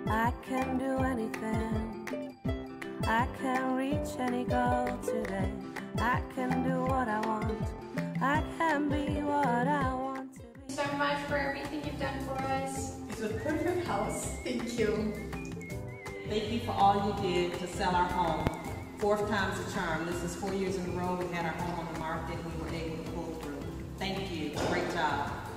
I can do anything. I can reach any goal today. I can do what I want. I can be what I want to be. Thank you so much for everything you've done for us. It's a perfect house. Thank you. Thank you for all you did to sell our home. 4th time's a charm. This is 4 years in a row we had our home on the market and we were able to pull through. Thank you. Great job.